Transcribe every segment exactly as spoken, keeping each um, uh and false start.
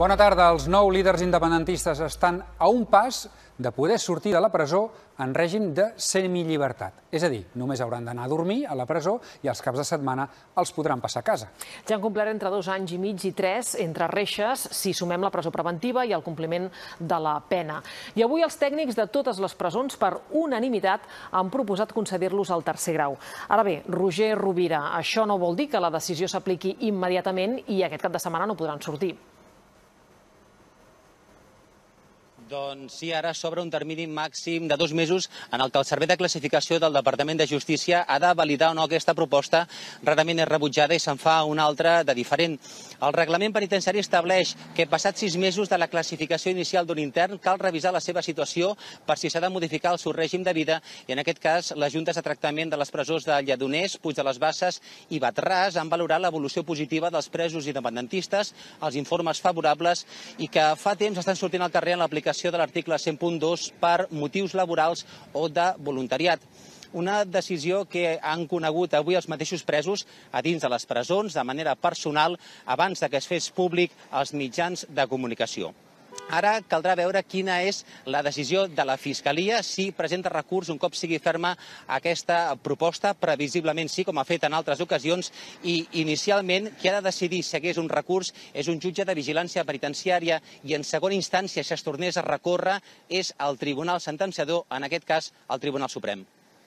Bona tarda. Els nou líders independentistes estan a un pas de poder sortir de la presó en règim de semillibertat. És a dir, només hauran d'anar a dormir a la presó i els caps de setmana els podran passar a casa. Ja han complert entre dos anys i mig i tres entre reixes si sumem la presó preventiva i el compliment de la pena. I avui els tècnics de totes les presons, per unanimitat, han proposat concedir-los al tercer grau. Ara bé, Roger Rovira, això no vol dir que la decisió s'apliqui immediatament i aquest cap de setmana no podran sortir. Doncs sí, ara s'obre un termini màxim de dos mesos en el que el Servei de Classificació del Departament de Justícia ha de validar o no aquesta proposta. Rarament és rebutjada i se'n fa una altra de diferent. El reglament penitenciari estableix que passats sis mesos de la classificació inicial d'un intern cal revisar la seva situació per si s'ha de modificar el seu règim de vida i en aquest cas les juntes de tractament de les presons de Lledoners, Puig de les Basses i Batràs han valorat l'evolució positiva dels presos independentistes, els informes favorables i que fa temps estan sortint al carrer en l'aplicació de l'article cent punt dos per motius laborals o de voluntariat. Una decisió que han conegut avui els mateixos presos a dins de les presons de manera personal abans que es fes públic als mitjans de comunicació. Ara caldrà veure quina és la decisió de la Fiscalia, si presenta recurs un cop sigui ferma aquesta proposta, previsiblement sí, com ha fet en altres ocasions, i inicialment qui ha de decidir si hagués un recurs és un jutge de vigilància penitenciària i en segona instància, si es tornés a recórrer, és el Tribunal Sentenciador, en aquest cas el Tribunal Suprem.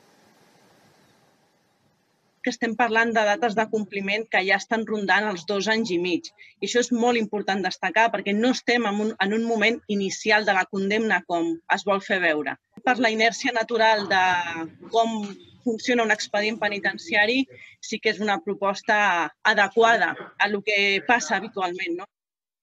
Que estem parlant de dates de compliment que ja estan rondant els dos anys i mig. I això és molt important destacar perquè no estem en un, en un moment inicial de la condemna com es vol fer veure. Per la inèrcia natural de com funciona un expedient penitenciari, sí que és una proposta adequada a el que passa habitualment, no?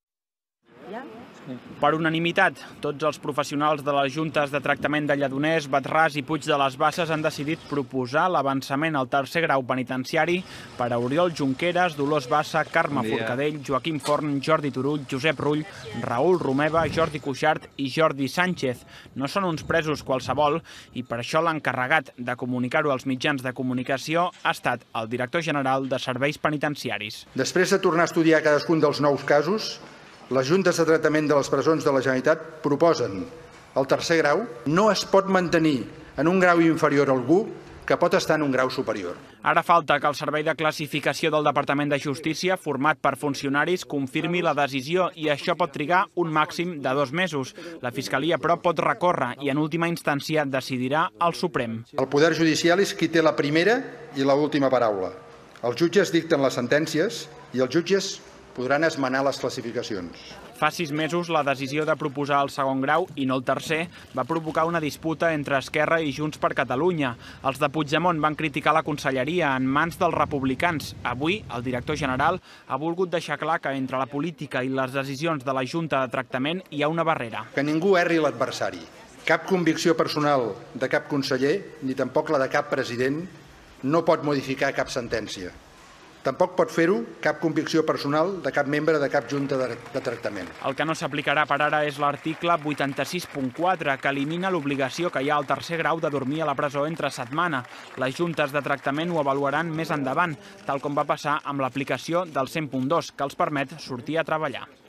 Per unanimitat, tots els professionals de les juntes de tractament de Lledoners, Batràs i Puig de les Basses han decidit proposar l'avançament al tercer grau penitenciari per a Oriol Junqueras, Dolors Bassa, Carme Forcadell, Joaquim Forn, Jordi Turull, Josep Rull, Raül Romeva, Jordi Cuixart i Jordi Sánchez. No són uns presos qualsevol i per això l'encarregat de comunicar-ho als mitjans de comunicació ha estat el director general de Serveis Penitenciaris. Després de tornar a estudiar cadascun dels nous casos, les juntes de tractament de les presons de la Generalitat proposen el tercer grau. No es pot mantenir en un grau inferior a algú que pot estar en un grau superior. Ara falta que el Servei de Classificació del Departament de Justícia, format per funcionaris, confirmi la decisió i això pot trigar un màxim de dos mesos. La Fiscalia, però, pot recórrer i en última instància decidirà el Suprem. El Poder Judicial és qui té la primera i l'última paraula. Els jutges dicten les sentències i els jutges podran esmenar les classificacions. Fa sis mesos, la decisió de proposar el segon grau i no el tercer va provocar una disputa entre Esquerra i Junts per Catalunya. Els de Puigdemont van criticar la conselleria en mans dels republicans. Avui, el director general ha volgut deixar clar que entre la política i les decisions de la Junta de Tractament hi ha una barrera. Que ningú erri l'adversari. Cap convicció personal de cap conseller, ni tampoc la de cap president, no pot modificar cap sentència. Tampoc pot fer-ho cap convicció personal de cap membre de cap junta de, de tractament. El que no s'aplicarà per ara és l'article vuitanta-sis punt quatre, que elimina l'obligació que hi ha al tercer grau de dormir a la presó entre setmana. Les juntes de tractament ho avaluaran més endavant, tal com va passar amb l'aplicació del cent punt dos, que els permet sortir a treballar.